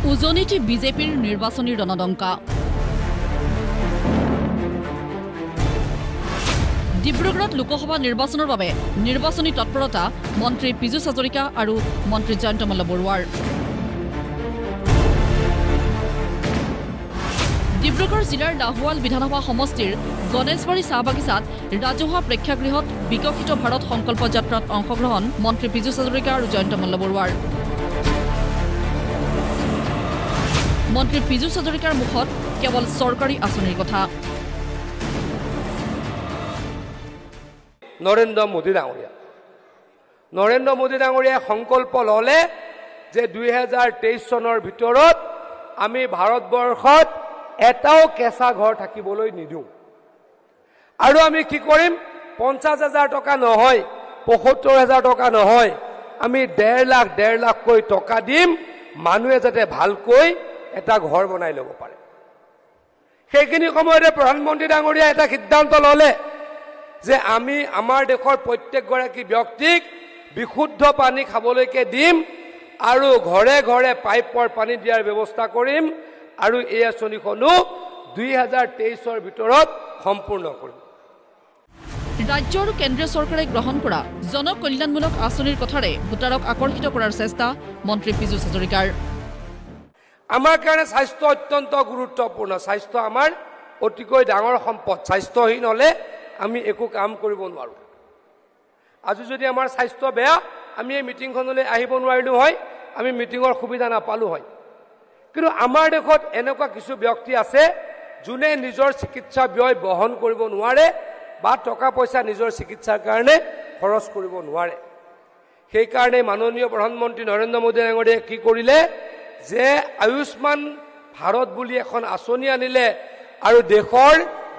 উজনিত বিজেপিৰ নিৰ্বাচনী ৰণদংকা। ডিব্ৰুগড়ত লোকসভা নিৰ্বাচনৰ বাবে নিৰ্বাচনী তৎপৰতা মন্ত্ৰী পীযুষ হাজৰিকা আৰু মন্ত্ৰী জয়ন্ত বৰুৱাৰ। ডিব্ৰুগড় জিলাৰ লাহোৱাল বিধানসভা সমষ্টিৰ গণেশবাৰী চাহ বাগিচাত ৰাজহুৱা প্ৰেক্ষাগৃহত বিকশিত ভাৰত সংকল্প যাত্ৰাত অংশগ্ৰহণ মন্ত্ৰী পীযুষ হাজৰিকা আৰু জয়ন্ত বৰুৱাৰ। মন্ত্ৰী পীযুষ হাজৰিকাৰ মুখত কেৱল চৰকাৰী আঁচনিৰ কথা। নৰেন্দ্ৰ মোদী ডাঙৰীয়াই সংকল্প ললে যে 2023 চনৰ ভিতৰত আমি ভাৰতবৰ্ষত এটাও কেঁচা ঘৰ থাকিবলৈ নিদিওঁ আৰু আমি কি কৰিম 50,000 টকা নহয় 75,000 টকা নহয় আমি 1.5 লাখকৈ টকা দিম মানুহে যাতে ভালকৈ এটা ঘৰ বনাই ল'ব পাৰে। সেইখিনি সময়তে প্ৰধানমন্ত্ৰী ডাঙৰীয়াই এটা সিদ্ধান্ত ললে যে আমি আমাৰ দেশৰ প্ৰত্যেকগৰাকী ব্যক্তিক বিশুদ্ধ পানী খাবলৈকে দিম আৰু ঘৰে ঘৰে পাইপৰ পানী দিয়াৰ ব্যৱস্থা কৰিম আৰু এই আঁচনিখনো 2023 ৰ ভিতৰত সম্পূৰ্ণ কৰিম। ৰাজ্য আৰু কেন্দ্ৰীয় চৰকাৰে গ্ৰহণ কৰা জনকল্যাণমূলক আঁচনিৰ কথাৰে ভোটাৰক আকৰ্ষিত কৰাৰ চেষ্টা মন্ত্ৰী পীযুষ হাজৰিকাৰ। আমাৰ কাৰণে স্বাস্থ্য অত্যন্ত গুৰুত্বপূৰ্ণ। স্বাস্থ্য আমাৰ অতিকৈ ডাঙৰ সম্পদ। স্বাস্থ্যহীন হলে আমি একো কাম কৰিব নোৱাৰো। আজি যদি আমাৰ স্বাস্থ্য বেয়া আমি এই মিটিংখনলৈ আহিব নোৱাৰিলো হয়, আমি মিটিঙৰ সুবিধা নাপালো হয়। কিন্তু আমাৰ দেশত এনেকুৱা কিছু ব্যক্তি আছে যোনে নিজৰ চিকিৎসা ব্যয় বহন কৰিব নোৱাৰে বা টকা পইচা নিজৰ চিকিৎসাৰ কাৰণে খৰচ কৰিব নোৱাৰে। সেইকাৰণে মাননীয় প্ৰধানমন্ত্ৰী নৰেন্দ্ৰ মোদী ডাঙৰীয়াই কি কৰিলে যে আয়ুষ্মান ভাৰত বুলি এখন আঁচনি আনিলে আৰু দেশৰ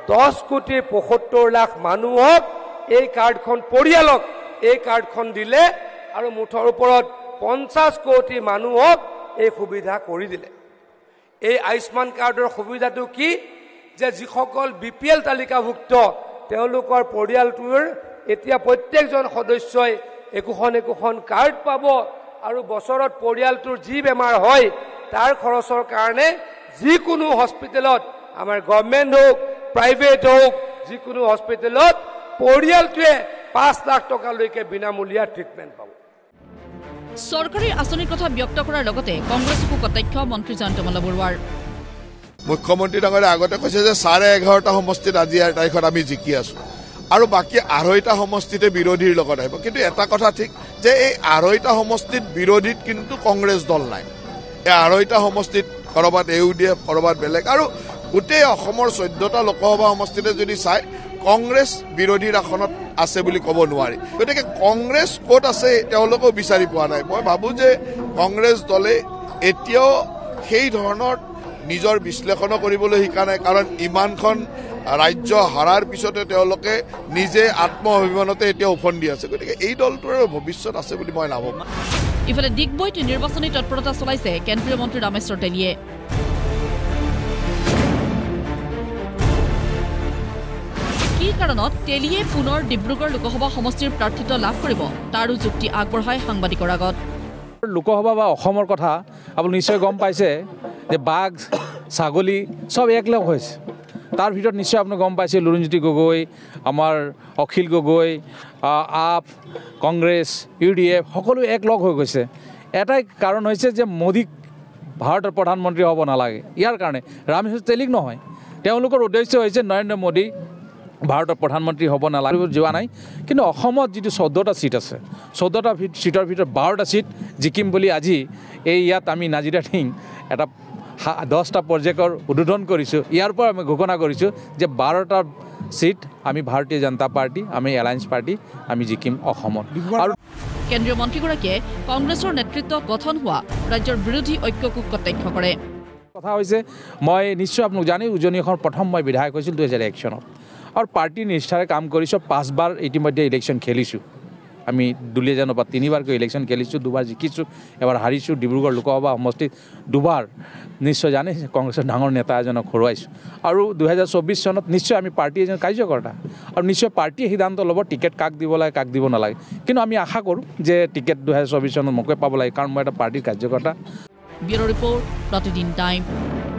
10,75 লাখ মানুহক এই কাৰ্ডখন পৰিয়ালক এই কাৰ্ডখন দিলে আৰু মুঠৰ ওপৰত 50 কোটি মানুহক এই সুবিধা কৰি দিলে। এই আয়ুষ্মান কাৰ্ডৰ সুবিধাটো কি যে যিসকল BPL তালিকাভুক্ত তেওঁলোকৰ পৰিয়ালটোৰ এতিয়া প্ৰত্যেকজন সদস্যই একোখন কাৰ্ড পাব আৰু বছৰত পৰিয়ালটোৰ যি বেমাৰ হয় তাৰ খৰচৰ কাৰণে যিকোনো হস্পিটেলত আমাৰ গভৰ্ণমেণ্ট হোক প্ৰাইভেট হোক যিকোনো হস্পিটেলত পৰিয়ালটোৱে 5 লাখ টকালৈকে বিনামূলীয়া ট্ৰিটমেণ্ট পাব। চৰকাৰী আঁচনিৰ কথা ব্যক্ত কৰাৰ লগতে কংগ্ৰেছকো কটাক্ষ মন্ত্ৰী জয়ন্ত বৰুৱাৰ। মুখ্যমন্ত্ৰী ডাঙৰীয়াই আগতে কৈছে যে 11.5টা সমষ্টিত আজি তাৰিখত আমি জিকি আছো আৰু বাকী 2.5টা সমষ্টিতে বিৰোধীৰ লগত আহিব। কিন্তু এটা কথা ঠিক যে এই 2.5টা সমষ্টিত বিৰোধীত কিন্তু কংগ্ৰেছ দল নাই। এই 2.5টা সমষ্টিত কৰবাত UDF কৰবাত বেলেগ আৰু গোটেই অসমৰ 14টা লোকসভা সমষ্টিতে যদি চাই কংগ্ৰেছ বিৰোধীৰ আসনত আছে বুলি ক'ব নোৱাৰি। গতিকে কংগ্ৰেছ ক'ত আছে তেওঁলোকেও বিচাৰি পোৱা নাই। মই ভাবোঁ যে কংগ্ৰেছ দলে এতিয়াও সেই ধৰণৰ নিজৰ বিশ্লেষণ কৰিবলৈ শিকা নাই, কাৰণ ইমানখন ৰাজ্য হাৰাৰ পিছতে তেওঁলোকে নিজে আত্মঅভিমানতে এতিয়া উফন্দি আছে। গতিকে এই দলটোৰ ভৱিষ্যত আছে বুলি মই নাভাবোঁ। ইফালে ডিগবৈত নিৰ্বাচনী তৎপৰতা চলাইছে কেন্দ্ৰীয় মন্ত্ৰী ৰামেশ্বৰ তেলীয়ে। কি কাৰণত তেলীয়ে পুনৰ ডিব্ৰুগড় লোকসভা সমষ্টিৰ প্ৰাৰ্থিত্ব লাভ কৰিব তাৰো যুক্তি আগবঢ়ায় সাংবাদিকৰ আগত। লোকসভা বা অসমৰ কথা আপুনি নিশ্চয় গম পাইছে যে বাঘ ছাগলী চব একলগ হৈছে। তাৰ ভিতৰত নিশ্চয় আপুনি গম পাইছে লুৰিণজ্যোতি গগৈ, আমাৰ অখিল গগৈ, আপ, কংগ্ৰেছ, UDF সকলো একলগ হৈ গৈছে। এটাই কাৰণ হৈছে যে মোদীক ভাৰতৰ প্ৰধানমন্ত্ৰী হ'ব নালাগে। ইয়াৰ কাৰণে ৰামেশ্বৰ তেলীক নহয়, তেওঁলোকৰ উদ্দেশ্য হৈছে নৰেন্দ্ৰ মোদী ভাৰতৰ প্ৰধানমন্ত্ৰী হ'ব নালাগে যোৱা নাই। কিন্তু অসমত যিটো 14টা ছিট আছে 14টা ছিটৰ ভিতৰত 12টা ছিট জিকিম বুলি আজি ইয়াত আমি নাজিৰা টিং এটা 10টা প্ৰজেক্টৰ উদ্বোধন কৰিছোঁ। ইয়াৰ পৰা আমি ঘোষণা কৰিছোঁ যে 12টা ছিট আমি ভাৰতীয় জনতা পাৰ্টি আমি এলায়েন্স পাৰ্টি আমি জিকিম অসমত। আৰু কেন্দ্ৰীয় মন্ত্ৰীগৰাকীয়ে কংগ্ৰেছৰ নেতৃত্ব গঠন হোৱা ৰাজ্যৰ বিৰোধী ঐক্যকো কটাক্ষ কৰে। কথা হৈছে মই নিশ্চয় আপোনাক জানি উজনি অসমৰ প্ৰথম মই বিধায়ক হৈছিল 2001 চনত আৰু পাৰ্টি নিষ্ঠাৰে কাম কৰিছোঁ। 5 বাৰ ইতিমধ্যে ইলেকশ্যন খেলিছোঁ। আমি দুলীয়াজানৰ পৰা 3বাৰকৈ ইলেকশ্যন খেলিছোঁ, 2বাৰ জিকিছোঁ, এবাৰ হাৰিছোঁ। ডিব্ৰুগড় লোকসভা সমষ্টিত 2বাৰ নিশ্চয় জানে কংগ্ৰেছৰ ডাঙৰ নেতা এজনক হৰুৱাইছোঁ। আৰু 2024 চনত নিশ্চয় আমি পাৰ্টি এজন কাৰ্যকৰ্তা আৰু নিশ্চয় পাৰ্টিয়ে সিদ্ধান্ত ল'ব টিকেট কাক দিব লাগে কাক দিব নালাগে। কিন্তু আমি আশা কৰোঁ যে টিকেট 2024 চনত মোকে পাব লাগে, কাৰণ মই এটা পাৰ্টিৰ কাৰ্যকৰ্তা। Bureau report, Pratidin time.